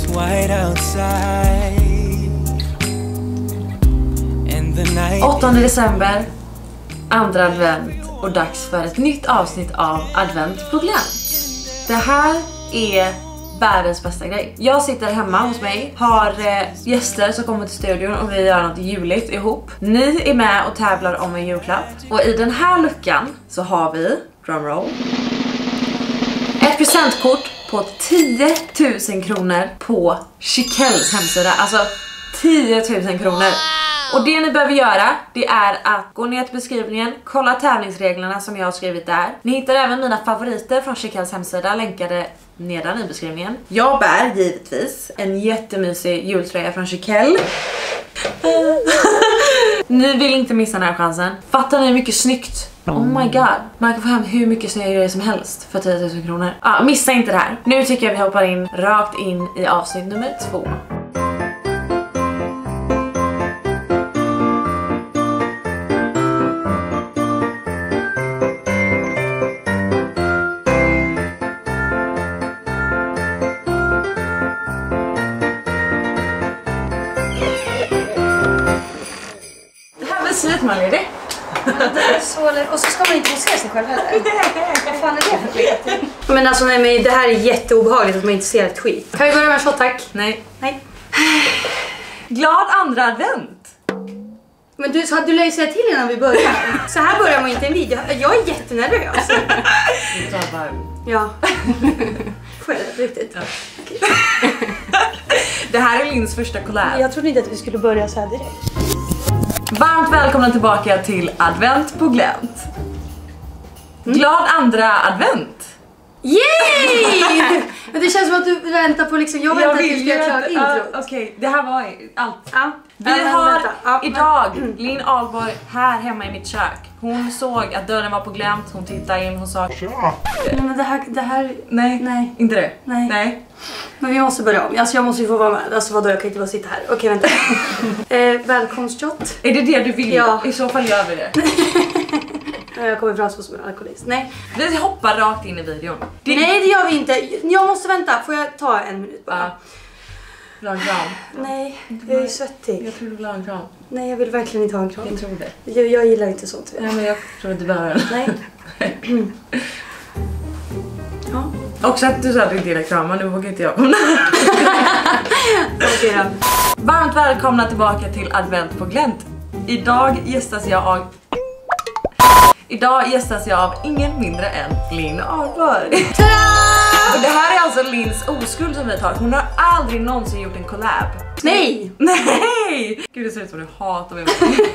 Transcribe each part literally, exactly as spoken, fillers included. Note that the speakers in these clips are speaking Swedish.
åttonde december, andra advent och dags för ett nytt avsnitt av Advent på glänt. Det här är världens bästa grej. Jag sitter hemma hos mig, har eh, gäster som kommer till studion och vi gör något juligt ihop. Ni är med och tävlar om en julklapp. Och i den här luckan så har vi, drumroll, ett presentkort på tio tusen kronor på Chiquelles hemsida. Alltså tio tusen kronor. Och det ni behöver göra, det är att gå ner till beskrivningen, kolla tävlingsreglerna som jag har skrivit där. Ni hittar även mina favoriter från Chiquelles hemsida länkade nedan i beskrivningen. Jag bär givetvis en jättemysig jultröja från Chiquelles. Ni vill inte missa den här chansen. Fattar ni hur mycket snyggt? Oh my god. Man kan få hem hur mycket snygga grejer som helst för tio tusen kronor. Ah, missa inte det här. Nu tycker jag vi hoppar in rakt in i avsnitt nummer två. Man är det. Det är så, och så ska man inte se sig själv heller. Vad fan är det för skit? Men alltså nej, men det här är jätteobehagligt att man inte ser ett skit. Kan vi börja med en shot, tack? Nej. Nej. Glad andra advent. Men du, så hade du lär ju säga till innan vi börjar. Så här börjar man inte en video. Jag är jättenervös. Ja. Får jag det riktigt? Ja. Okay. Det här är Lins första collab. Jag trodde inte att vi skulle börja så här direkt. Varmt välkomna tillbaka till Advent på glänt. Glad andra advent. Yay! Men det känns som att du väntar på liksom, jag väntar tills vi har klart intro. uh, Okej, okay. Det här var allt. Ja. Vi ja, har ja, idag mm. Linn Ahlborg här hemma i mitt kök. Hon såg att dörren var på glänt, hon tittade in, hon sa ja. Nej men det här, det här... Nej, nej. Inte det? Nej. Nej. Men vi måste börja om, alltså jag måste ju få vara med. Alltså vadå, jag kan inte bara sitta här. Okej, vänta. eh, Välkomstshot. Är det det du vill? Ja. I så fall gör vi det. Jag kommer fram som en alkoholist. Nej. Vi hoppar rakt in i videon. Det... Nej, det gör vi inte. Jag måste vänta. Får jag ta en minut bara? Ja. Vill ha en kram? Nej, jag är svettig. Jag tror du vill ha en kram. Nej, jag vill verkligen inte ha en kram. Jag tror det. Jag, jag gillar inte sånt. Nej, men jag tror inte behöver den. Nej. Ja. Också att du sa att du inte gillar kramar, nu vågar inte jag. Okej då. Varmt välkomna tillbaka till Advent på glänt. Idag gästas jag av... Idag gästas jag av ingen mindre än Linn Ahlborg. Och det här är alltså Linns oskuld som vi tar. Hon har aldrig någonsin gjort en collab. Nej! Nej! Gud, det ser ut som du hatar mig.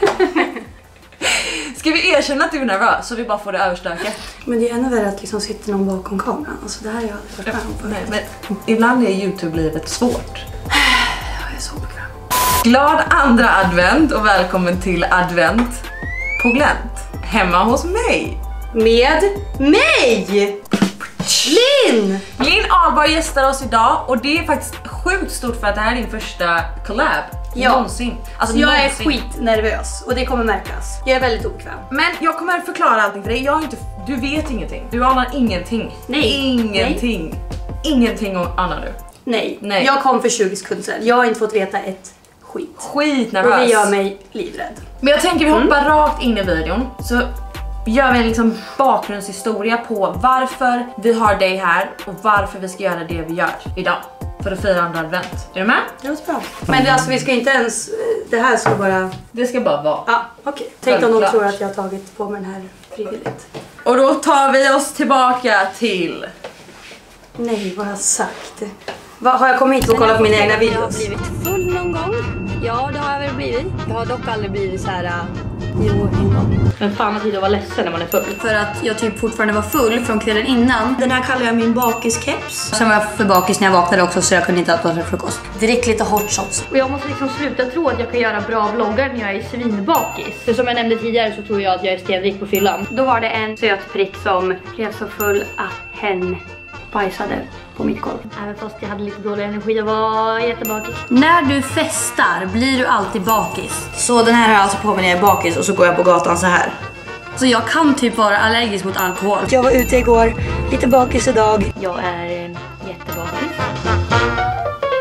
Ska vi erkänna att du är nervös så vi bara får det överstökat? Men det är ännu värre att liksom sitter någon bakom kameran. Alltså det här har jag aldrig varit med om förut. Nej, men ibland är YouTube-livet svårt. Jag är så bekväm. Glad andra advent och välkommen till Advent på glänt. Hemma hos mig. Med mig! Linn! Linn Ahlborg gästar oss idag och det är faktiskt sjukt stort för att det här är din första collab. Ja. Någonsin. Alltså jag någonsin. är skitnervös och det kommer märkas. Jag är väldigt obekväm. Men jag kommer förklara allting för dig. Jag har inte, du vet ingenting. Du anar ingenting. Nej. Ingenting. Nej. Ingenting anar du. Nej. Nej. Jag kom för tjugo sekunder sedan. Jag har inte fått veta ett skit. Skitnervös. Och det gör mig livrädd. Men jag tänker vi hoppar mm. rakt in i videon. Så gör vi en liksom bakgrundshistoria på varför vi har dig här och varför vi ska göra det vi gör idag. För att fira andra advent. Är du med? Det låter bra. Men det, alltså, vi ska inte ens... Det här ska bara... Det ska bara vara. Ja, okej. Okay. Tänk om de tror att jag har tagit på mig den här frivilligt. Och då tar vi oss tillbaka till... Nej, vad har jag sagt? Vad, har jag kommit hit och kollat på mina egna videos? Jag har blivit full någon gång. Ja, det har jag väl blivit. Jag har dock aldrig blivit så här... Jo, en gång. Men fan att det var ledsen när man är full. För att jag typ fortfarande var full från kvällen innan. Den här kallar jag min bakiskeps. Sen var jag för bakis när jag vaknade också så jag kunde inte äta frukost. Drick lite hot shots. Och jag måste liksom sluta tro att jag kan göra bra vloggar när jag är svinbakis. För som jag nämnde tidigare så tror jag att jag är stenrik på fyllan. Då var det en söt prick som blev så full att hen bajsade på mitt golv. Även fast jag hade lite dålig energi, jag var jättebakis. När du festar blir du alltid bakis. Så den här har jag alltså på mig när jag är bakis och så går jag på gatan så här. Så jag kan typ vara allergisk mot alkohol. Jag var ute igår, lite bakis idag. Jag är eh, jättebakis.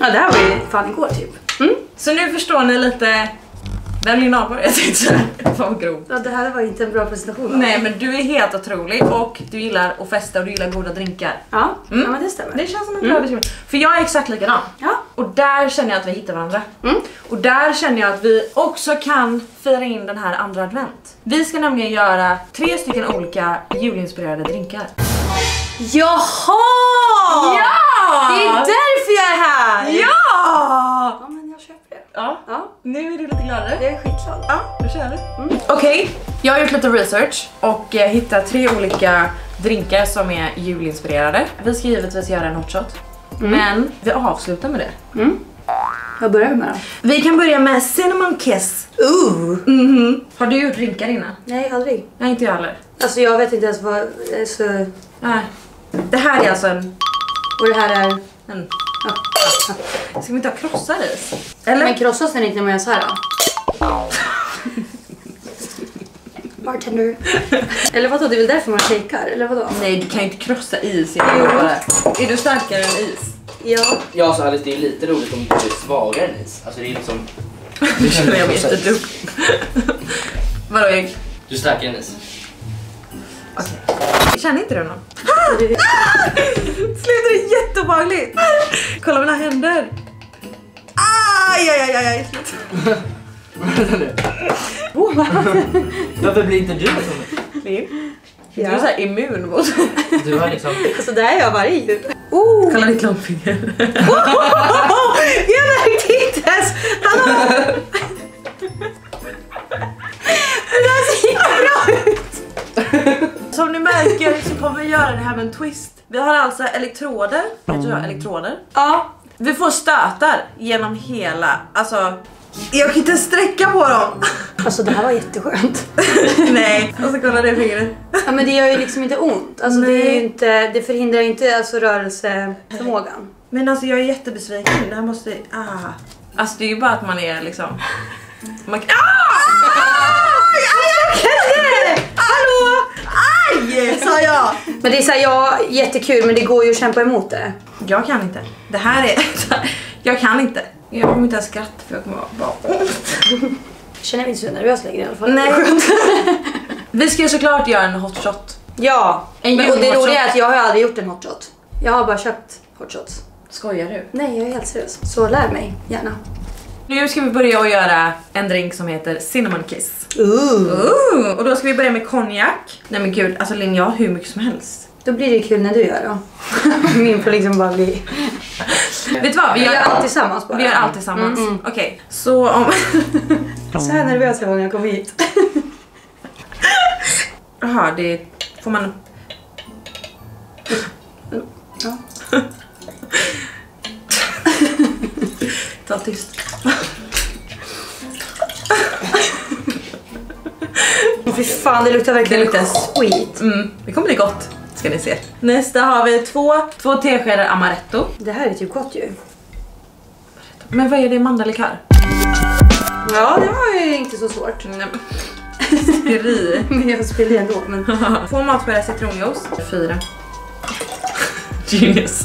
Ja, det här var ju fan igår typ. Mm. Så nu förstår ni lite vem Linn Ahlborg är. Jag tänkte såhär, fan vad grov. Ja, det här var inte en bra presentation. Nej, men du är helt otrolig och du gillar att festa och du gillar goda drinkar. Ja, mm. ja men det stämmer. Det känns som en bra beskrivning. Mm. För jag är exakt likadan. Ja. Och där känner jag att vi hittar varandra. Mm. Och Och där känner jag att vi också kan fira in den här andra advent. Vi ska nämligen göra tre stycken olika julinspirerade drinkar. Jaha! Ja! Det är därför jag är här! Ja! Ja, men jag köper det. Ja, Ja, nu är du lite gladare. jag är skitglad. Ja, då kör vi. Mm. Okej, okay. Jag har gjort lite research och eh, hittat tre olika drinkar som är julinspirerade. Vi ska givetvis göra en hot shot, mm. men vi avslutar med det. Mm. Vad börjar vi med då? Vi kan börja med cinnamon kiss. Ooh. Mm-hmm. Har du gjort drinkar innan? Nej, aldrig. Nej, inte jag heller. Alltså jag vet inte ens vad... Så... Nej. Det här är alltså en... Och det här är... en... Ja. Ska vi inte ha krossad is? Eller? Men krossas den inte när man gör så här då? Bartender. Eller vadå, det är väl därför man shakar? Eller vadå? Nej, du kan ju inte krossa is i bara. Är du starkare än is? Ja. Ja, så Alice, det är lite roligt om du är svagare än is. Alltså det är liksom... Det känner jag mig jättedum. Vadå, jag? Du är starkare än is. Okej. Okay. Känner inte du någon? Sluta, det är jätteobehagligt. Kolla mina händer. Aj, aj, aj, aj, aj. Varför blir inte du som Linn? Ja. Du är så här immun mot. Du har liksom... Alltså det här är jag varje jul. Oh. Kolla ditt långfinger. Jag märkte inte ens. Hallå. Det här ser inte bra ut. Som ni märker så kommer vi göra det här med en twist. Vi har alltså elektroder. Vet du vad elektroder? Ja. Vi får stötar genom hela, alltså jag kan inte sträcka på dem. Alltså det här var jätteskönt. Nej, och så kolla det fingret. Ja, men det gör ju liksom inte ont. Alltså det är ju inte, det förhindrar ju inte alltså rörelseförmågan. Men alltså jag är jättebesviken. Det här måste, ah. Alltså det är ju bara att man är liksom man kan, ah! Aj, aj, hallå! Aj, sa jag. Men det är så här, ja, jättekul, men det går ju att kämpa emot det. Jag kan inte. Det här är, jag kan inte. Jag kommer inte ens skratta för jag kommer bara... Känner mig inte så nervös längre i alla fall. Nej. Vi ska ju såklart göra en hot shot. Ja, en men, och det hot roliga är shot. att jag har aldrig gjort en hot shot. Jag har bara köpt hot shots. Skojar du? Nej, jag är helt seriös. Så lär mig, gärna. Nu ska vi börja att göra en drink som heter cinnamon kiss. Ooh. Ooh. Och då ska vi börja med konjak. Nej men gud, alltså Linn, jag har hur mycket som helst. Då blir det kul när du gör då. Min får liksom bara bli... Vet du vad? Vi gör, vi gör allt tillsammans bara. Vi gör allt tillsammans. Mm, mm. Okej, okay. Så om... Så här nervös jag var när jag kom hit. Jaha, det får man... Ja. Ta tyst. Fy fan, det luktar verkligen Det luktar skit. Mm, det kommer bli gott, ska ni se. Nästa har vi två, två teskedar amaretto. Det här är typ gott ju. Men vad är det, mandellikör? Ja, det var ju inte så svårt. Skri. Men jag spelade ändå. Men... Två matskedar citronjuice. Fyra. Genius.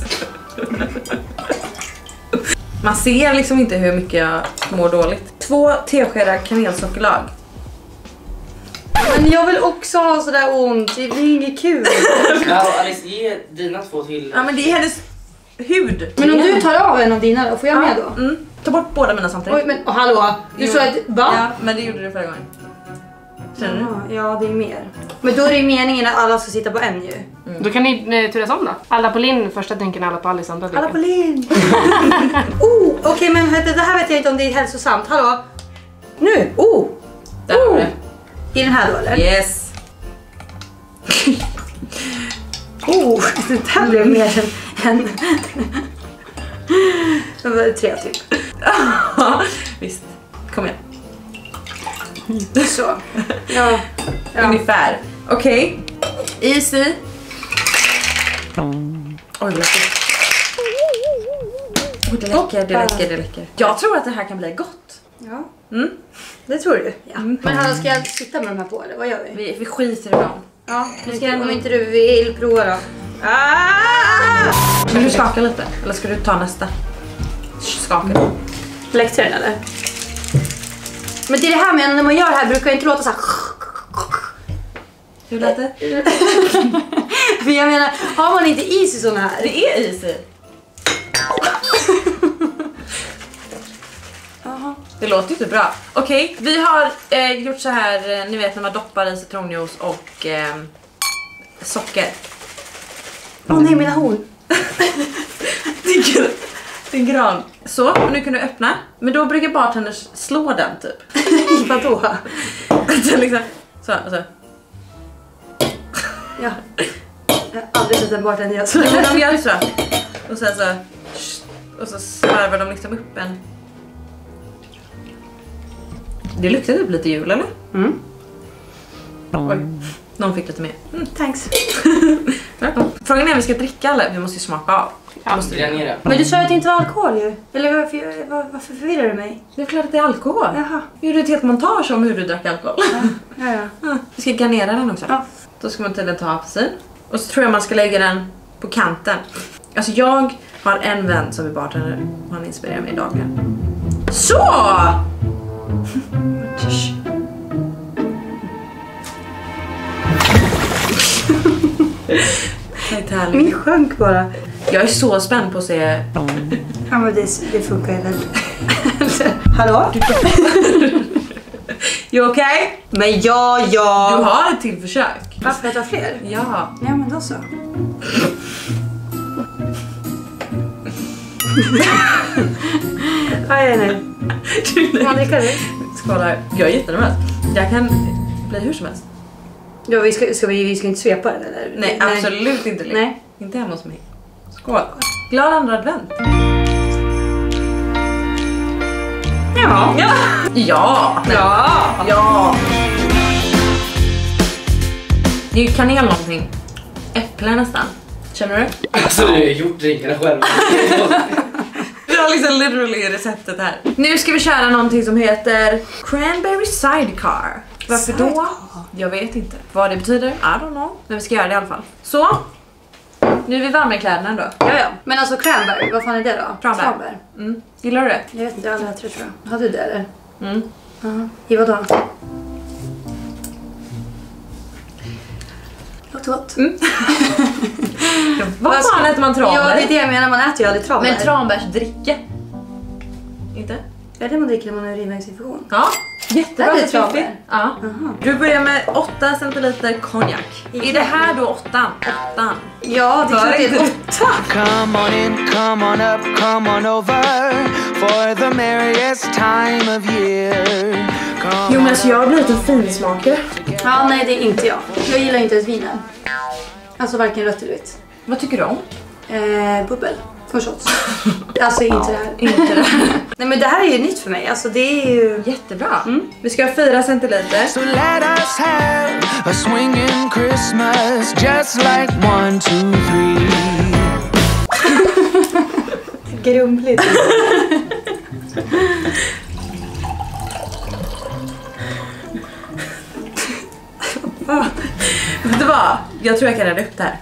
Man ser liksom inte hur mycket jag mår dåligt. Två teskedar kanelsockerlag. Men jag vill också ha sådär ont. Det blir inget kul. Ja, Alice, ge dina två till. Ja, men det är hennes hud. Men om du tar av en av dina då, får jag med då? Mm. Ta bort båda mina samtidigt. Oj, men oh, hallå. Du Jo. sa att... Va? Ja, men det gjorde du förra gången. Känner du? Ja, det är mer. Men då är det ju meningen att alla ska sitta på en ju. Mm. Då kan ni eh, turas om då. Alla på Linn första drinken, alla på Alice andra drinken. Alla på Linn. oh, okej okay, men det här vet jag inte om det är hälsosamt. Hallå? Nu, oh. Där har oh. du. I den här då eller? Yes. oh, det här blev mer än... Det var tre typ. Visst, kom igen. Så. Ja. Ja. Ungefär. Okej. Okay. Easy. Oj, det läcker. Oh, det läcker, det läcker, det läcker. Jag tror att det här kan bli gott. Ja. Mm. Det tror du. Ja. Mm. Men hallå, ska jag sitta med de här på eller vad gör vi? Vi, vi skiter i dem. Ja, nu ska om inte du vill prova då. Ah! Vill du skaka lite? Eller ska du ta nästa? skakar. Läckte den eller? Men det är det här med när man gör det här brukar det inte låta så här. Hur lät det? Men jag menar, har man inte is i såna här? Det är is i. Det låter ju inte bra. Okej, okay, vi har eh, gjort så här, ni vet när man doppar i citronjuice och eh, socker. Åh oh, nej, mina horn. Det är en gran. Så, och nu kan du öppna. Men då brukar bartenders slå den typ. Vadå? Så liksom, så, så. Ja. Jag har aldrig sett en bartender göra så. Men de gör så. Och sen så, och så svarvar de liksom upp en. Det luktar typ lite jul, eller? Mm. Oj, någon fick lite mer. Mm. Thanks. Frågan är om vi ska dricka eller? Vi måste ju smaka av. Ja, måste vi men du sa att det inte var alkohol ju. Eller varför, var, varför förvirrar du mig? Det är klart att det är alkohol. Jaha. Vi gjorde ett helt montage om hur du drack alkohol. Ja, ja, ja. Ja, vi ska garnera den också. Ja. Då ska man tydligen ta apelsin. Och så tror jag man ska lägga den på kanten. Alltså jag har en vän som är bartender och han inspirerar mig dagligen. Så! Min sjönk bara. Jag är så spänd på att se. Ja, men det, det funkar ju väl. Hallå? You okay? Men ja, ja. Du har ett till försök. Varför jag tar fler? Ja. Ja, men då så. Aj, nej. Kan man dricka det? Skål här. Jag är jättenervös. Jag kan bli hur som helst. Ja, vi ska, ska vi, vi ska inte svepa den eller? Nej, nej. Absolut inte. Nej. Inte hemma hos mig. Skål. Glad andra advent. Ja. Ja. Ja. Ja. Ja. Det är ju kanel någonting. Äpple nästan. Känner du? Alltså du har gjort drinkarna själv. Vi har liksom literally receptet här. Nu ska vi köra någonting som heter Cranberry Sidecar. Varför då? Jag vet inte. Vad det betyder? I don't know. Men vi ska göra det i alla fall. Så. Nu är vi varma i kläderna ändå. Ja, ja. Men alltså cranberry, vad fan är det då? Cranberry. Mm. Gillar du det? Jag vet inte, jag har aldrig ätit det tror jag. Har du det eller? Mm. Uh-huh. I vad då? Låt gott. Mm. Vad fan äter man tranbär? Ja, det är det jag menar, man äter ju aldrig tranbär. Men tranbärsdricka. Inte? Är det man dricker när man har urinvägsinfektion? Ja, jättebra. Är det tranbär? Ja. Uh-huh. Du börjar med åtta centiliter konjak. Är det här då åttan? Åttan. Ja, det är klart det är åtta. Come on in, come on up, come on over for the merriest time of year. Come Jo, men alltså jag har blivit en finsmakare. Ja, nej det är inte jag. Jag gillar inte ens vinen. Alltså varken rött eller vitt. Vad tycker du om? Eh, bubbel. Och shots. Alltså inte det här. Inte det. Nej men det här är ju nytt för mig. Alltså det är ju jättebra. Mm. Vi ska ha fyra centiliter. So let us have a swinging Christmas just like one, two, three. Grumligt. Vet du vad? Jag tror jag kan rädda upp det här.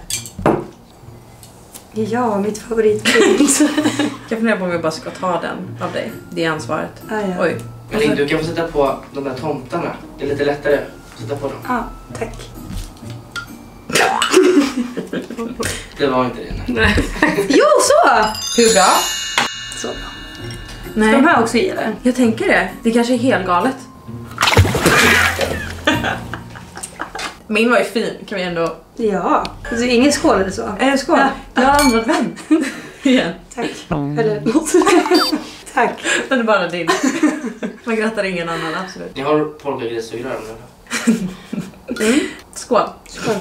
Ja, mitt favoritprins. Jag funderar på om jag bara ska ta den av dig. Det är ansvaret. Ah, ja. Oj. Elin, du kan få sätta på de där tomtarna. Det är lite lättare att sätta på dem. Ja, ah, tack. Det var inte det. Nej. Jo, så! Hur bra? Så bra. Nej. Ska de här också i eller? Jag tänker det. Det kanske är helt galet. Min var ju fin, kan vi ändå... Ja. Alltså, ingen skål eller så? Eh, skål. Ja. Jag har andra vän. Igen. Tack. Eller något. Tack. Den är bara din. Man grattar ingen annan, absolut. Ni har polkagrissugrör om det. Mm. Skål. Skål.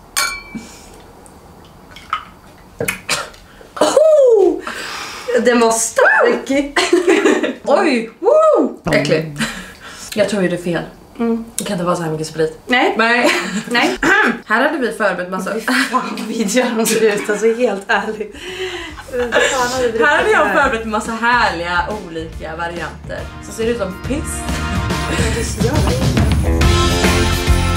Oh! Den var stark. Oj! Woo! Äckligt. Jag tror ju det är fel. Mm. Det kan inte vara så här mycket sprit. Nej. Nej. Nej. Här hade vi förberett massa... Fan vad vidriga de ser ut, alltså helt ärligt. Här hade jag förberett massa härliga olika varianter. Så ser det ut som piss.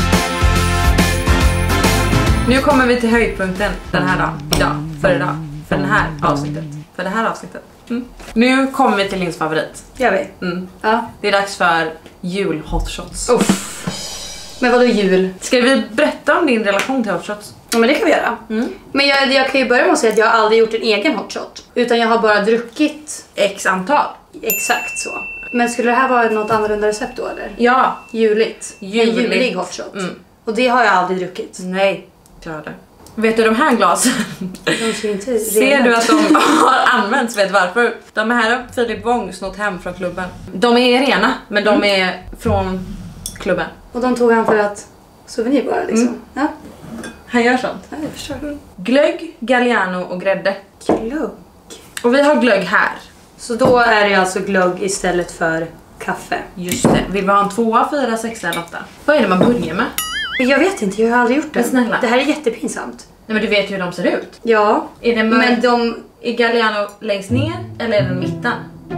Nu kommer vi till höjdpunkten den här dagen. Idag. För idag. för den här avsnittet. För det här avsnittet. Mm. Nu kommer vi till Linns favorit. Gör vi? Mm. Ja. Det är dags för jul hotshots. Uff. Men vadå jul? Ska vi berätta om din relation till hotshots? Ja, men det kan vi göra. Mm. Men jag, jag kan ju börja med att säga att jag har aldrig gjort en egen hotshot. Utan jag har bara druckit X antal. exakt så. Men skulle det här vara något annorlunda recept då eller? Ja. Juligt. Juligt. En julig hotshot. Mm. Och det har jag aldrig druckit. Nej, jag det. Vet du de här glasen? De ser inte Ser rena. du att de har använts? Vet varför? De här har Filip Wong snott hem från klubben. De är rena, men de är från klubben. Och de tog han för att souvenir bara liksom. Mm. Ja. Han gör sånt. Ja, jag förstår. Glögg, Galliano och grädde. Glögg. Och vi har glögg här. Så då är det alltså glögg istället för kaffe. Just det. Vill vi ha en tvåa, fyra, sexa eller åtta? Vad är det man börjar med? Jag vet inte, jag har aldrig gjort det. Men snälla. Det här är jättepinsamt. Nej, men du vet ju hur de ser ut. Ja. Är det mörk... Men de... Är Galliano längst ner eller är den mitten?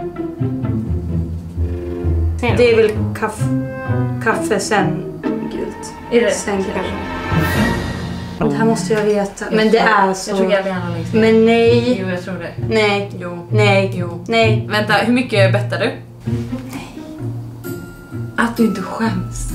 Det är väl kaffe, kaffe sen gult. Är det? Sen gult. Det här måste jag veta. Men det är så... Jag tror Galliano längst ner. Men nej. Jo, jag tror det. Nej. Jo. Nej. Jo. Nej. Vänta, hur mycket bettar du? Nej. Att du inte skäms.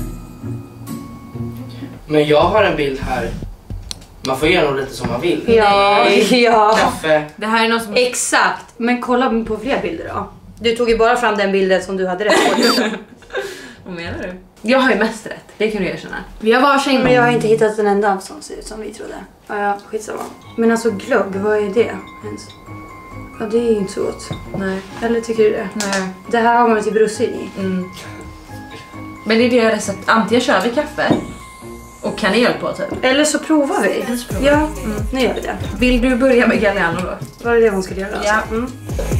Men jag har en bild här. Man får göra nog lite som man vill. Ja. Nej. Ja. Kaffe. Det här är något som... Exakt. Men kolla på fler bilder då. Du tog ju bara fram den bilden som du hade rätt på. Vad menar du? Jag har ju mest rätt, det kan du erkänna. Vi har varsin. Men jag har inte hittat en enda som ser ut som vi trodde. Ja, ja, skitsamma. Men alltså glögg, vad är det ens? Ja, det är ju inte så gott. Nej. Eller tycker du det? Nej. Det här har man ju typ russin i. Mm. Men det är det recept. Antingen kör vi kaffe och kanel på typ. Eller så provar vi. Eller så provar vi. Ja, mm. Nu gör vi det. Vill du börja med Galliano då? Var det det hon skulle göra? Ja. Alltså? Mm.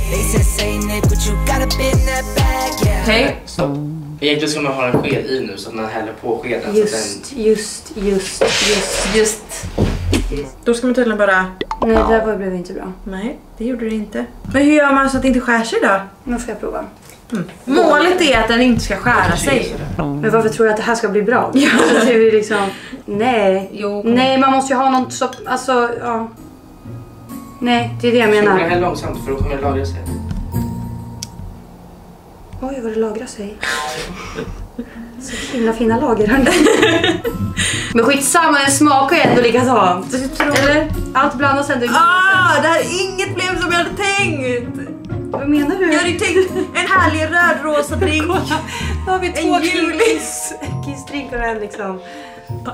Okej. Stopp. Egentligen ska man ha en sked i nu så att man häller på skeden. Just, så den... just, just, just. Just. Då ska man tydligen bara... Nej, det där var- blev inte bra. Nej, det gjorde det inte. Men hur gör man så att det inte skär sig då? Nu får jag prova. Mm. Målet är att den inte ska skära sig. Men varför tror jag att det här ska bli bra? Ja. Alltså, det är liksom... Nej. Jo. Nej, man måste ju ha något så... Alltså, ja. Nej, det är det jag Så menar. det här långsamt för då kommer det lagra sig. Oj, vad det lagrar sig. Så himla fina lager här. Men skitsamma, den smakar ju ändå likadant. Eller? Allt blandas ändå. Ah, det här är inget blev som jag hade tänkt. Vad menar du? Jag hade ju tänkt en härlig röd-rosa drink. Då har vi två En julis. kissdrinkar och en liksom. Ja.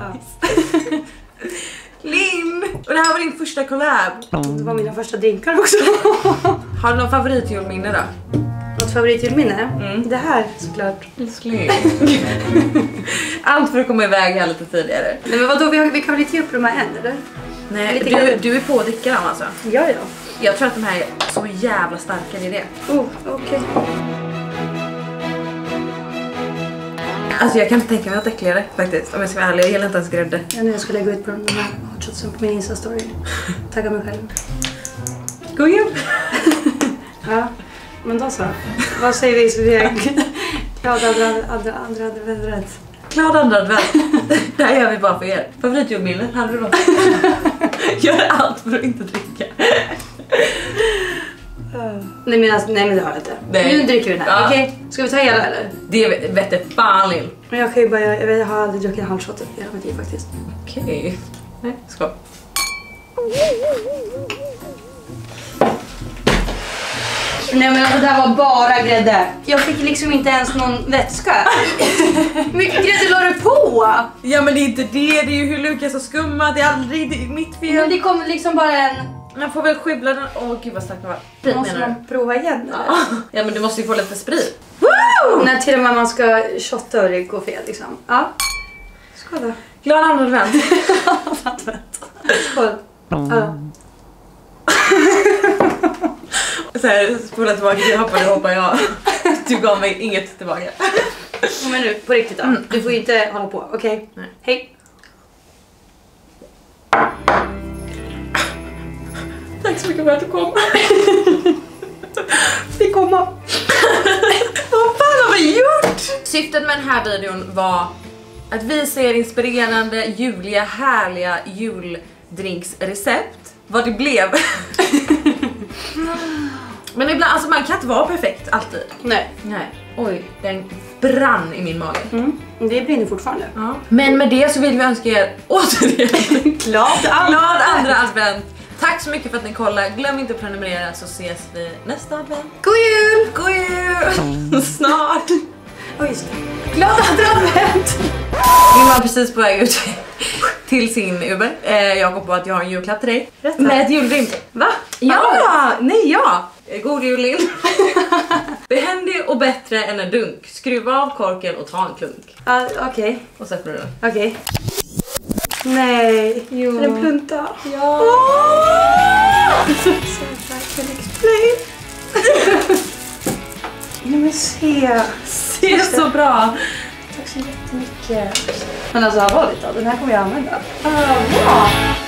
Linn! Och det här var din första collab. Det var mina första drinkar också. Har du någon favoritjulminne då? Något favoritjulminne? Mm. Det här såklart. Allt för att komma iväg här lite tidigare. Nej men vadå, vi, har, vi kan väl inte ge upp de här än eller? Nej, Lite du, grann. du är på att dricka dem alltså. Ja, ja. Jag tror att de här är så jävla starka, det är det. Oh, okej. Alltså jag kan inte tänka mig något äckligare faktiskt. Om jag ska vara ärlig, jag gillar inte ens grädde. Ja, nu ska jag lägga ut på de här hotshotsen på min Insta-story. Tagga mig själv. Gå igen. Ja, men då så. Vad säger vi så vi är glada andra, andra, andra, andra, andra. Glad andra advent. Det här gör vi bara för er. Favoritjulminne, hade du något? Gör allt för att inte dricka. Nej men, alltså, nej men det har jag inte. Nej. Nu dricker vi den här, Ja. okej? Ska vi ta hela eller? Det vette fan Lill. Men jag kan ju bara, jag, vet, jag har aldrig druckit en halv shot i hela mitt liv faktiskt. Okej. Nej, skål. Nej men alltså det här var bara grädde. Jag fick liksom inte ens någon vätska. Hur mycket grädde la du på? Ja men det är inte det, det är ju hur Lukas har skummat. Det är aldrig det är mitt Men fel. det kommer liksom bara en... Man får väl skivla den. Åh gud vad stark den var. Sprit Måste menar du? man prova igen eller? Ja men du måste ju få lite sprit. När till och med man ska shotta och det går fel liksom. Ja. Skål då. Glad andra advent. Skål. Ja. Så här, spola tillbaka, jag hoppade, hoppar jag. Du gav mig inget tillbaka. Men nu, på riktigt då. Mm. Du får inte hålla på, okej? Nej. Hej. Tack så mycket för att du kom. Vi kommer. Vad fan har vi gjort? Syftet med den här videon var att visa er inspirerande, juliga, härliga juldrinksrecept. Vad det blev Men ibland, alltså man kan inte vara perfekt alltid. Nej. Nej. Oj, den brann i min mage. Mm. Det brinner fortfarande. Ja. Men med det så vill vi önska er återigen glad, glad andra advent. Tack så mycket för att ni kollar. Glöm inte att prenumerera så ses vi nästa advent. God jul! God jul! Snart! Oh, just det. Glad andra advent! Min var precis på väg ut till sin Uber. Eh, jag kom på att jag har en julklapp till dig. Rätta. Med ett julrim. Va? Ja! Nej, ja! God jul, Linn. Behändig och bättre än en dunk. Skruva av korken och ta en klunk. Uh, Okej. Okay. Och så öppnar du den. Okej. Okay. Nej. Jo. Är det en plunta? Ja. Oh! So I can explain. Nej men se. Se så bra. Tack så jättemycket. Men alltså allvarligt då, den här kommer jag använda. Ah, bra.